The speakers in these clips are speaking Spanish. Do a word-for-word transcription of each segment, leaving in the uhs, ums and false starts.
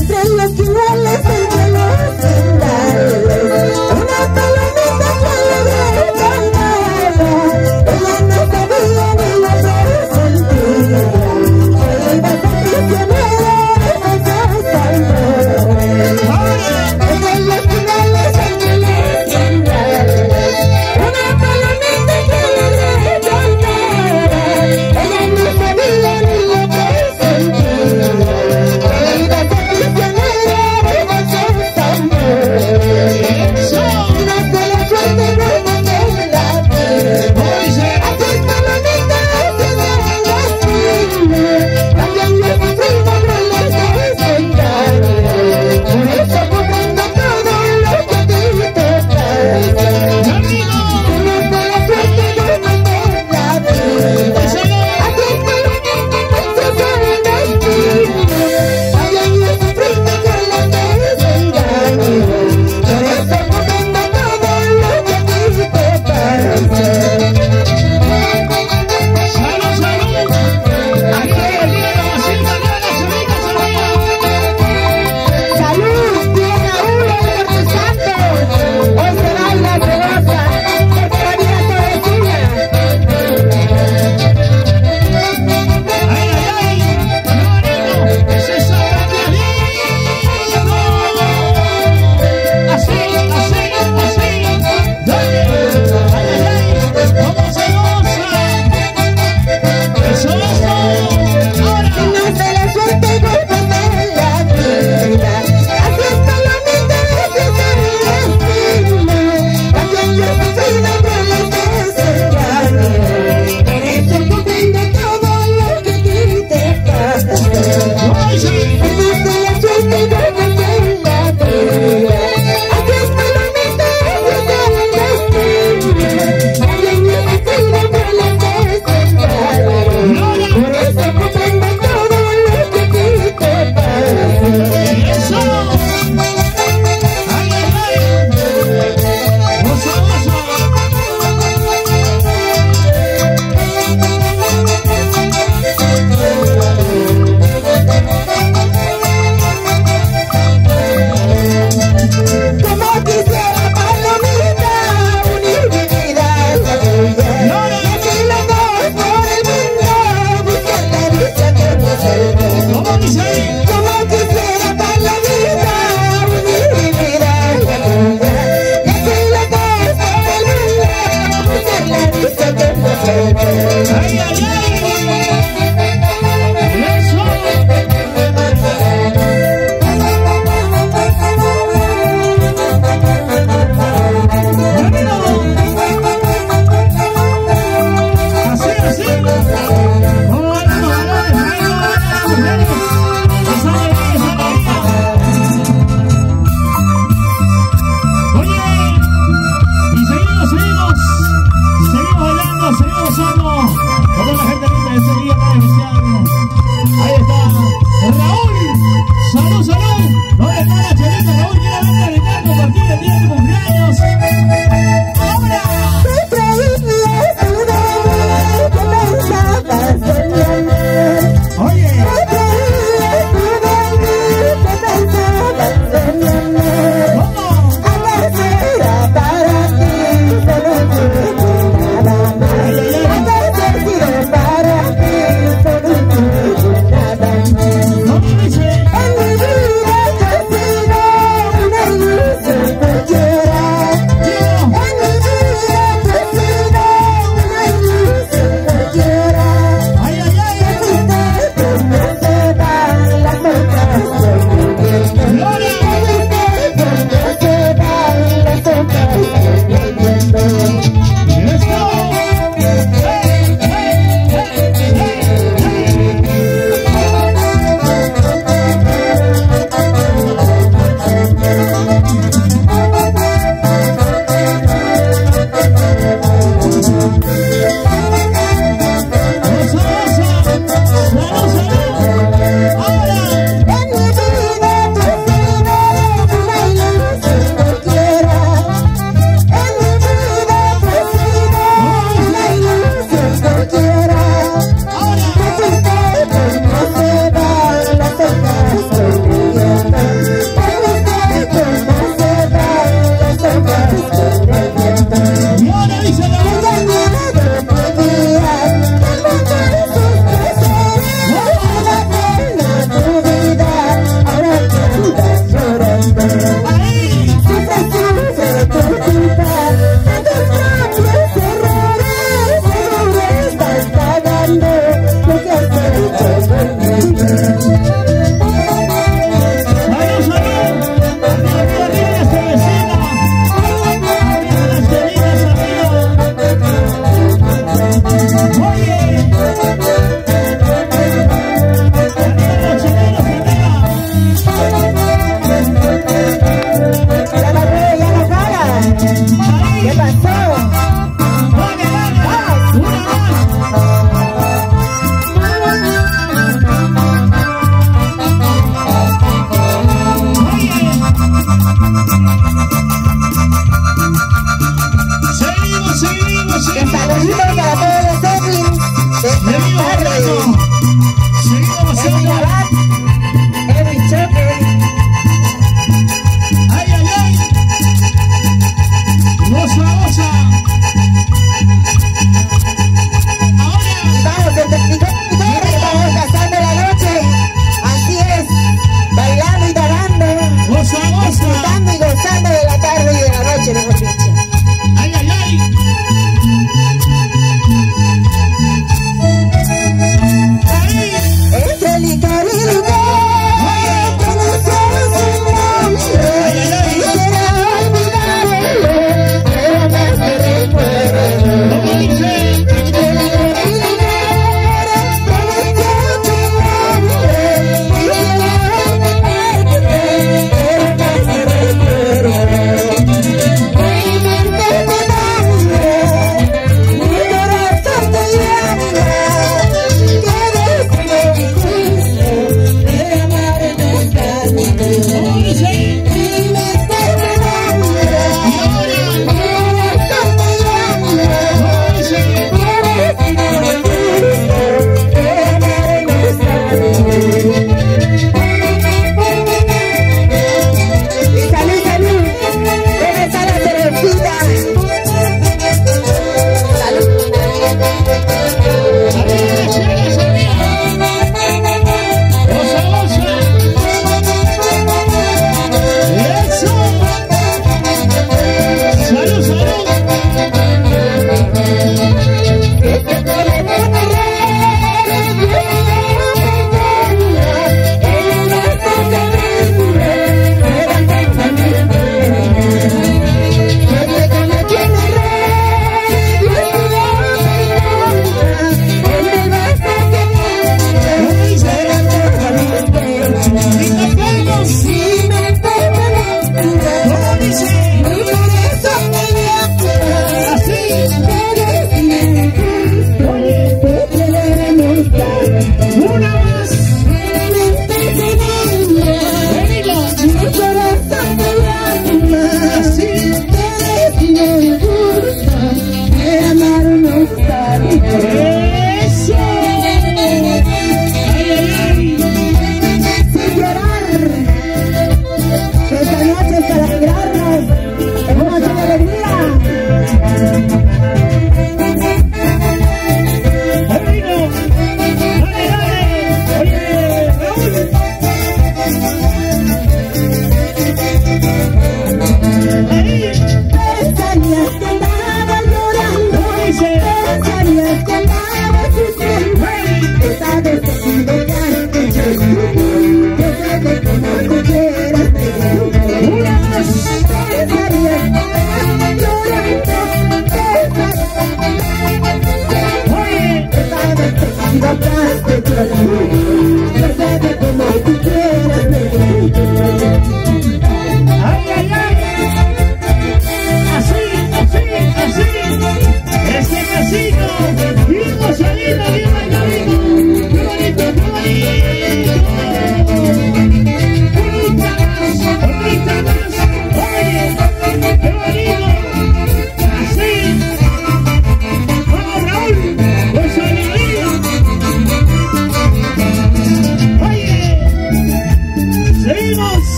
Ella no sabía ni lo que sentía. Ella iba a ser prisionera.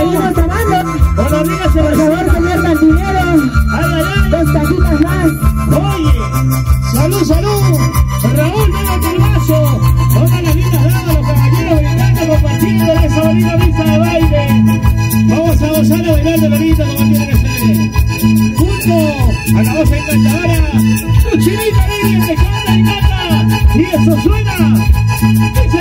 seguimos amando. Buenos días, Por favor, señor cantinero. Ay, ay, ay. Dos taquitas más. Oye, salud, salud. Raúl, llévate el vaso. Pongan las lindas damas, los caballeros brindando, compartiendo esa bonita pista de baile. Vamos a gozar a bailar de bonita como tiene que ser. Junto a la voz encantadora, su chinita Lili, que canta y canta. Y eso suena. Dice.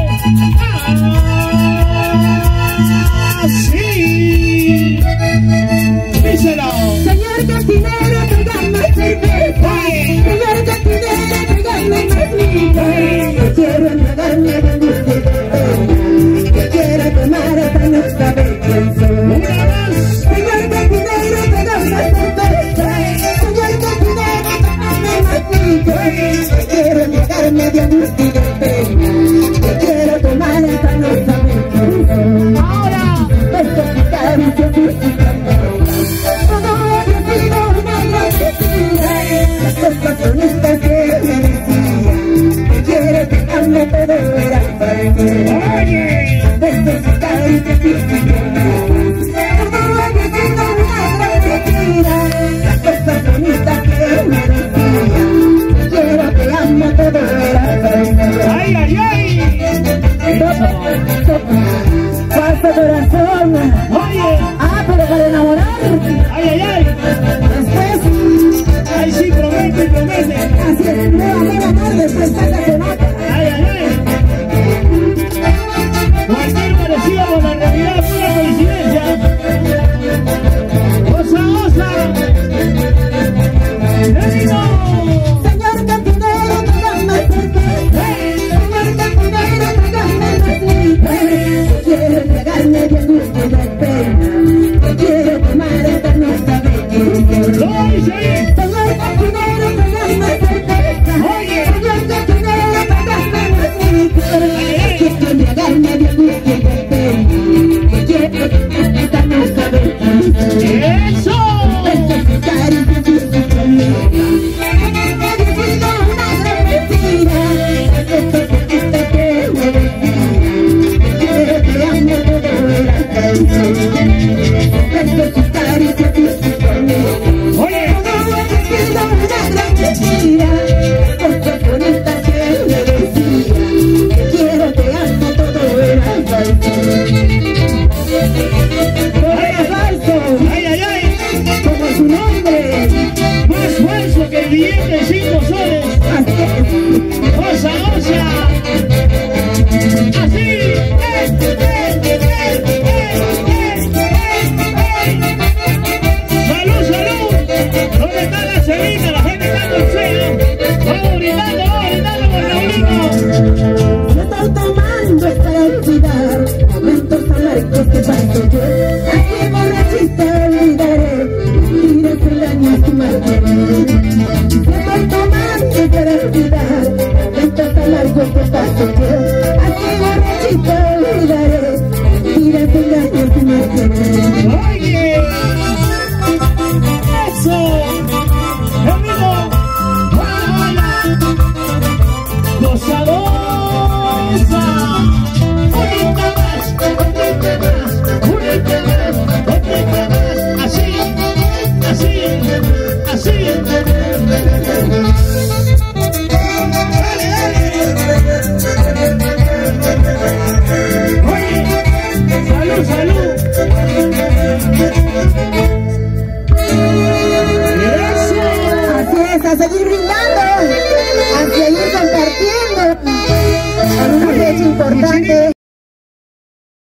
¡Así! Díselo. Señor cantinero, tráigame cerveza. Señor cantinero, tráigame más. Yo quiero entregarme de dulce de pena. Yo quiero tomar esta nuestra vergüenza. Una más. Señor cantinero, tráigame cerveza. Señor cantinero, tráigame más. Yo quiero entregarme de dulce de pena. Yo quiero tomar esta nuestra vergüenza. Ahora, esto es caricia física. Las cosas bonitas que me decían, que quiero dejarme todo era falso. Oye, Necesitar y que física. Todo había sido una gran mentira. Las cosas bonitas que me decían, que quiero te amo todo era falso. ay, ay, ay. Falso corazón. Oye, Ah, pero para enamorar. ay, ay, ay. Después. Ay, sí, promete, promete. Así es, nueva, nueva tarde, pues saca sonata. Ay, ay, ay. Cualquier parecido con la realidad, pura coincidencia. Osa, osa. ¡Ánimo! Señor cantinero, tráigame cerveza. Señor cantinero, tráigame más. Quiero entregarme bien dulce de pena. Quiero tomar esta nuestra belleza. ¡Lo hice ahí! Señor cantinero, tráigame cerveza. Oye. Señor cantinero, tráigame más. Quiero entregarme bien dulce de pena. Quiero tomar esta nuestra belleza. ¡Eso! Necesitar y que física conmigo. Había sido una gran mentira. Las cosas bonitas que me decían, quiero te amo todo era falso. Necesitar y que física conmigo. Oye, Había sido una gran mentira. Las cosas bonitas que me decían, quiero te amo todo era falso. Todo era falso. ay, ay, ay. Como su nombre. Más falso que el billete de cinco soles. Así es. ¡Osa, osa! ¡Así! ¡Eh, eh, eh, eh, eh, eh, eh! ¡Salud, salud! ¿Dónde está la celita? La gente está con cena. Vamos gritando, vamos gritando con Raulito. No estoy tomando es para olvidar momentos amargos que paso yo. Aquí borrachita olvidaré y desengaños que marcaré. No estoy tomando para olvidar momentos amargos que paso yo. Aquí borrachita olvidaré y desengaños que marcaré. ¡Oye! ¡Eso! ¡Amigo! ¡Hola! ¡Gozador! ¡Unite más! ¡Unite más! ¡Unite más! ¡Unite más! ¡Así! ¡Así! ¡Así! ¡Dale, dale! ¡Oye! ¡Salud, salud! Así es, a seguir brindando, a seguir compartiendo en una fecha importante